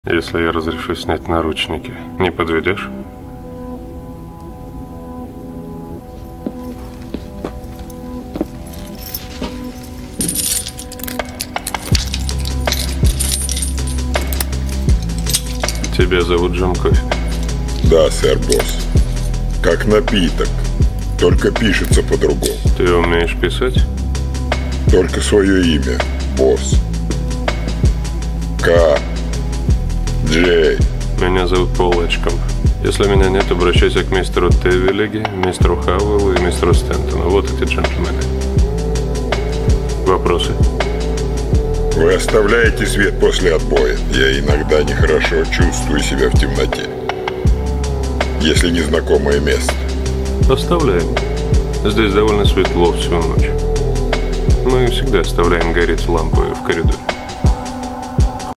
Если я разрешу снять наручники, не подведешь? Тебя зовут Джон Кофи? Да, сэр-босс. Как напиток, только пишется по-другому. Ты умеешь писать? Только свое имя, босс. К. Джей. Меня зовут Пол Эджкомб. Если меня нет, обращайся к мистеру Тевелиге, мистеру Хауэллу и мистеру Стентону. Вот эти джентльмены. Вопросы? Вы оставляете свет после отбоя. Я иногда нехорошо чувствую себя в темноте. Если незнакомое место. Оставляем. Здесь довольно светло всю ночь. Мы всегда оставляем гореть лампы в коридоре.